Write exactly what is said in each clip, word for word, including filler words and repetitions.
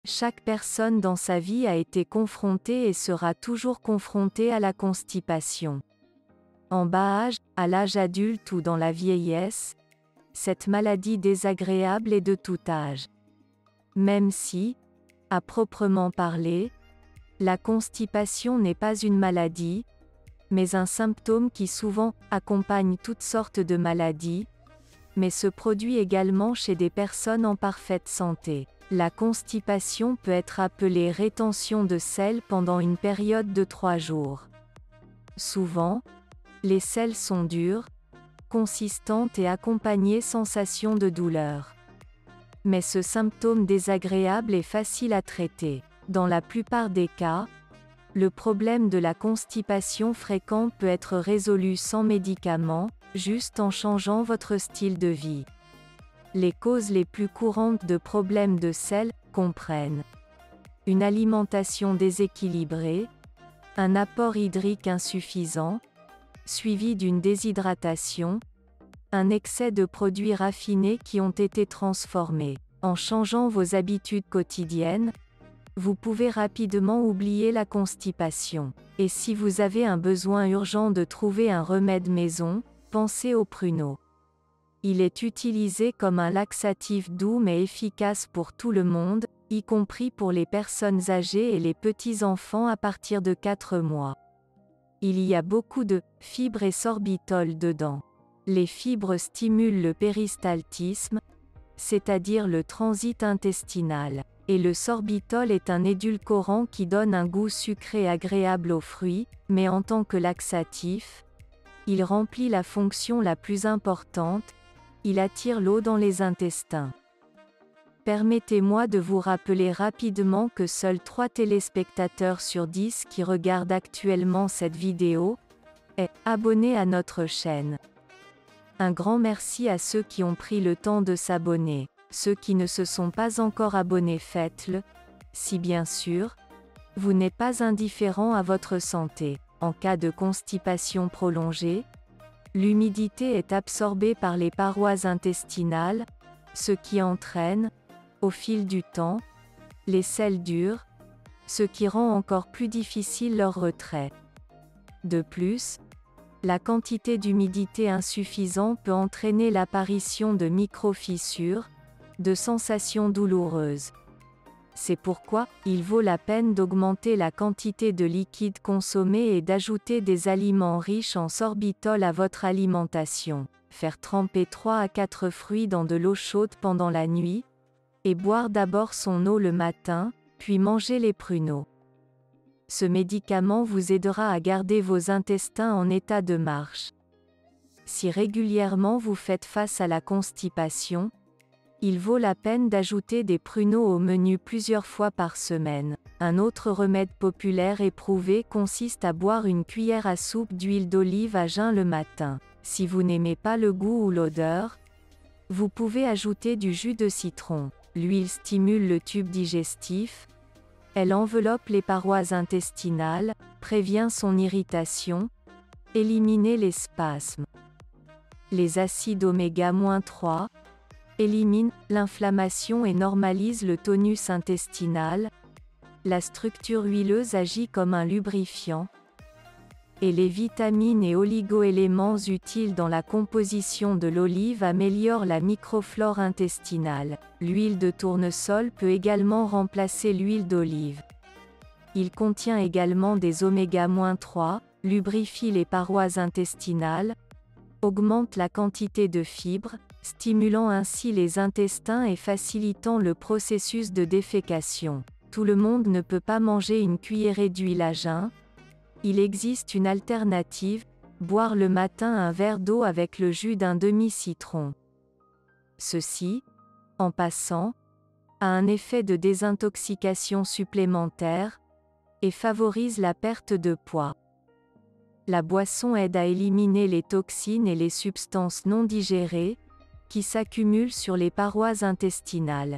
Chaque personne dans sa vie a été confrontée et sera toujours confrontée à la constipation. En bas âge, à l'âge adulte ou dans la vieillesse, cette maladie désagréable est de tout âge. Même si, à proprement parler, la constipation n'est pas une maladie, mais un symptôme qui souvent accompagne toutes sortes de maladies, mais se produit également chez des personnes en parfaite santé. La constipation peut être appelée rétention de selles pendant une période de trois jours. Souvent, les selles sont dures, consistantes et accompagnées sensations de douleur. Mais ce symptôme désagréable est facile à traiter. Dans la plupart des cas, le problème de la constipation fréquente peut être résolu sans médicaments, juste en changeant votre style de vie. Les causes les plus courantes de problèmes de selles comprennent une alimentation déséquilibrée, un apport hydrique insuffisant, suivi d'une déshydratation, un excès de produits raffinés qui ont été transformés. En changeant vos habitudes quotidiennes, vous pouvez rapidement oublier la constipation. Et si vous avez un besoin urgent de trouver un remède maison, pensez au pruneau. Il est utilisé comme un laxatif doux mais efficace pour tout le monde, y compris pour les personnes âgées et les petits-enfants à partir de quatre mois. Il y a beaucoup de fibres et sorbitol dedans. Les fibres stimulent le péristaltisme, c'est-à-dire le transit intestinal. Et le sorbitol est un édulcorant qui donne un goût sucré agréable aux fruits, mais en tant que laxatif, il remplit la fonction la plus importante, il attire l'eau dans les intestins. Permettez-moi de vous rappeler rapidement que seuls trois téléspectateurs sur dix qui regardent actuellement cette vidéo sont abonnés à notre chaîne. Un grand merci à ceux qui ont pris le temps de s'abonner. Ceux qui ne se sont pas encore abonnés, faites-le, si bien sûr, vous n'êtes pas indifférent à votre santé. En cas de constipation prolongée, l'humidité est absorbée par les parois intestinales, ce qui entraîne, au fil du temps, les selles dures, ce qui rend encore plus difficile leur retrait. De plus, la quantité d'humidité insuffisante peut entraîner l'apparition de micro-fissures, de sensations douloureuses. C'est pourquoi, il vaut la peine d'augmenter la quantité de liquide consommé et d'ajouter des aliments riches en sorbitol à votre alimentation. Faire tremper trois à quatre fruits dans de l'eau chaude pendant la nuit, et boire d'abord son eau le matin, puis manger les pruneaux. Ce médicament vous aidera à garder vos intestins en état de marche. Si régulièrement vous faites face à la constipation, il vaut la peine d'ajouter des pruneaux au menu plusieurs fois par semaine. Un autre remède populaire éprouvé consiste à boire une cuillère à soupe d'huile d'olive à jeun le matin. Si vous n'aimez pas le goût ou l'odeur, vous pouvez ajouter du jus de citron. L'huile stimule le tube digestif, elle enveloppe les parois intestinales, prévient son irritation, élimine les spasmes. Les acides oméga trois éliminent l'inflammation et normalisent le tonus intestinal. La structure huileuse agit comme un lubrifiant. Et les vitamines et oligo-éléments utiles dans la composition de l'olive améliorent la microflore intestinale. L'huile de tournesol peut également remplacer l'huile d'olive. Il contient également des oméga trois, lubrifie les parois intestinales, augmente la quantité de fibres, stimulant ainsi les intestins et facilitant le processus de défécation. Tout le monde ne peut pas manger une cuillerée d'huile à jeun. Il existe une alternative, boire le matin un verre d'eau avec le jus d'un demi-citron. Ceci, en passant, a un effet de désintoxication supplémentaire, et favorise la perte de poids. La boisson aide à éliminer les toxines et les substances non digérées, qui s'accumulent sur les parois intestinales.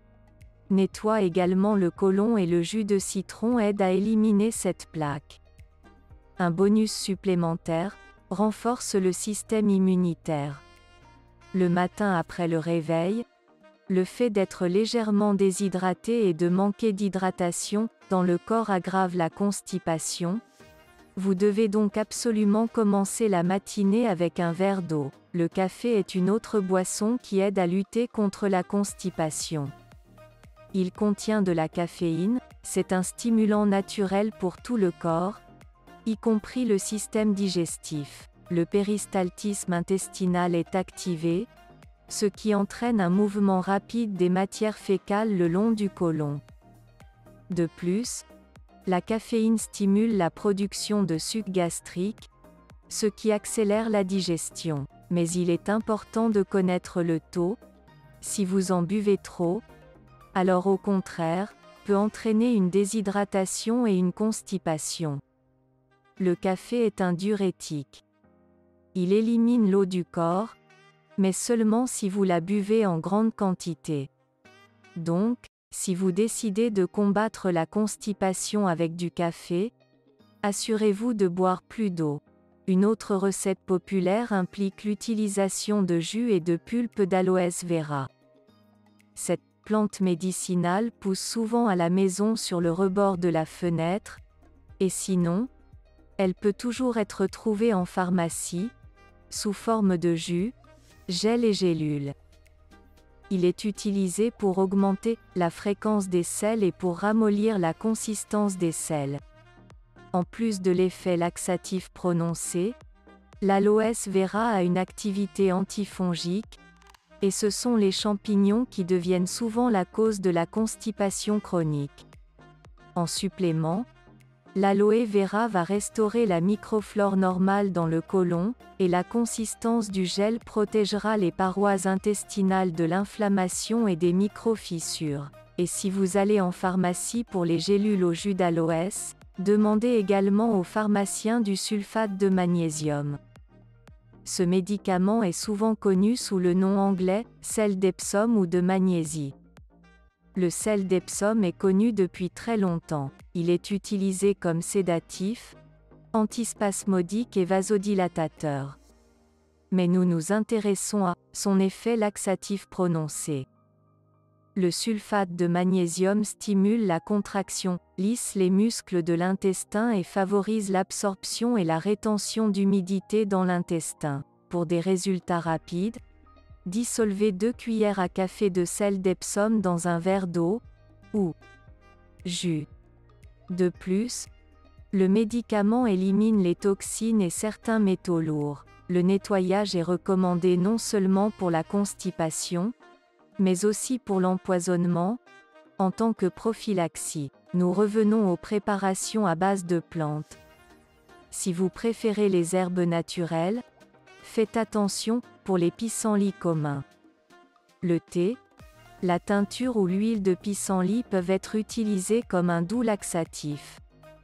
Nettoie également le côlon et le jus de citron aide à éliminer cette plaque. Un bonus supplémentaire, renforce le système immunitaire. Le matin après le réveil, Le fait d'être légèrement déshydraté et de manquer d'hydratation dans le corps aggrave la constipation. Vous devez donc absolument commencer la matinée avec un verre d'eau. Le café est une autre boisson qui aide à lutter contre la constipation. Il contient de la caféine, c'est un stimulant naturel pour tout le corps, y compris le système digestif. Le péristaltisme intestinal est activé, ce qui entraîne un mouvement rapide des matières fécales le long du côlon. De plus, la caféine stimule la production de suc gastrique, ce qui accélère la digestion. Mais il est important de connaître le taux. Si vous en buvez trop, alors au contraire, peut entraîner une déshydratation et une constipation. Le café est un diurétique. Il élimine l'eau du corps, mais seulement si vous la buvez en grande quantité. Donc, si vous décidez de combattre la constipation avec du café, assurez-vous de boire plus d'eau. Une autre recette populaire implique l'utilisation de jus et de pulpe d'aloès vera. Cette plante médicinale pousse souvent à la maison sur le rebord de la fenêtre, et sinon, elle peut toujours être trouvée en pharmacie, sous forme de jus, gel et gélules. Il est utilisé pour augmenter la fréquence des selles et pour ramollir la consistance des selles. En plus de l'effet laxatif prononcé, l'aloès vera a une activité antifongique, et ce sont les champignons qui deviennent souvent la cause de la constipation chronique. En supplément, l'aloe vera va restaurer la microflore normale dans le côlon, et la consistance du gel protégera les parois intestinales de l'inflammation et des micro-fissures. Et si vous allez en pharmacie pour les gélules au jus d'aloès, demandez également au pharmacien du sulfate de magnésium. Ce médicament est souvent connu sous le nom anglais, sel d'Epsom ou de magnésie. Le sel d'Epsom est connu depuis très longtemps. Il est utilisé comme sédatif, antispasmodique et vasodilatateur. Mais nous nous intéressons à son effet laxatif prononcé. Le sulfate de magnésium stimule la contraction, lisse les muscles de l'intestin et favorise l'absorption et la rétention d'humidité dans l'intestin. Pour des résultats rapides, dissolvez deux cuillères à café de sel d'Epsom dans un verre d'eau, ou jus. De plus, le médicament élimine les toxines et certains métaux lourds. Le nettoyage est recommandé non seulement pour la constipation, mais aussi pour l'empoisonnement, en tant que prophylaxie. Nous revenons aux préparations à base de plantes. Si vous préférez les herbes naturelles, faites attention pour les pissenlits communs. Le thé, la teinture ou l'huile de pissenlit peuvent être utilisés comme un doux laxatif.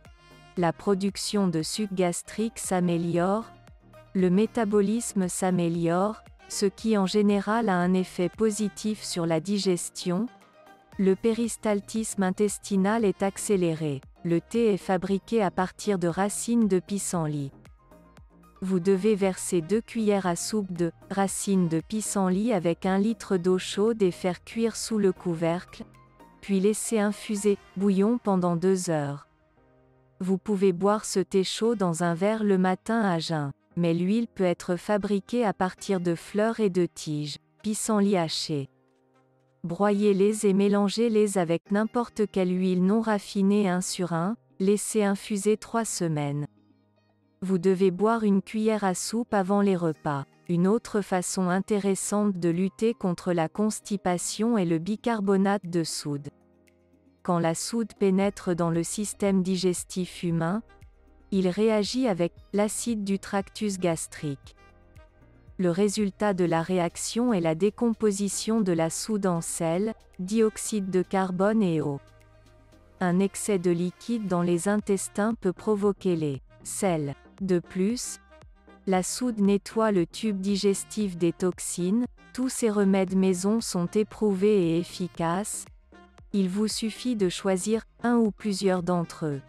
La production de suc gastrique s'améliore, le métabolisme s'améliore, ce qui en général a un effet positif sur la digestion. Le péristaltisme intestinal est accéléré. Le thé est fabriqué à partir de racines de pissenlit. Vous devez verser deux cuillères à soupe de racines de pissenlit avec un litre d'eau chaude et faire cuire sous le couvercle, puis laisser infuser bouillon pendant deux heures. Vous pouvez boire ce thé chaud dans un verre le matin à jeun. Mais l'huile peut être fabriquée à partir de fleurs et de tiges, pissenlits hachés. Broyez-les et mélangez-les avec n'importe quelle huile non raffinée un sur un, laissez infuser trois semaines. Vous devez boire une cuillère à soupe avant les repas. Une autre façon intéressante de lutter contre la constipation est le bicarbonate de soude. Quand la soude pénètre dans le système digestif humain, il réagit avec l'acide du tractus gastrique. Le résultat de la réaction est la décomposition de la soude en sel, dioxyde de carbone et eau. Un excès de liquide dans les intestins peut provoquer les sels. De plus, la soude nettoie le tube digestif des toxines. Tous ces remèdes maison sont éprouvés et efficaces. Il vous suffit de choisir un ou plusieurs d'entre eux.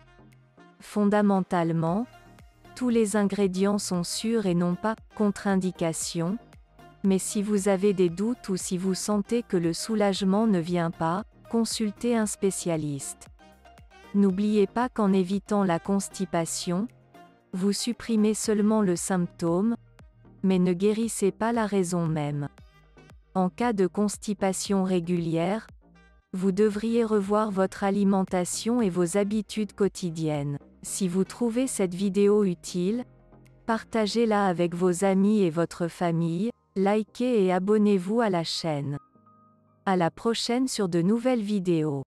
Fondamentalement, tous les ingrédients sont sûrs et n'ont pas contre-indication. Mais si vous avez des doutes ou si vous sentez que le soulagement ne vient pas, consultez un spécialiste. N'oubliez pas qu'en évitant la constipation, vous supprimez seulement le symptôme, mais ne guérissez pas la raison même. En cas de constipation régulière, vous devriez revoir votre alimentation et vos habitudes quotidiennes. Si vous trouvez cette vidéo utile, partagez-la avec vos amis et votre famille, likez et abonnez-vous à la chaîne. À la prochaine sur de nouvelles vidéos.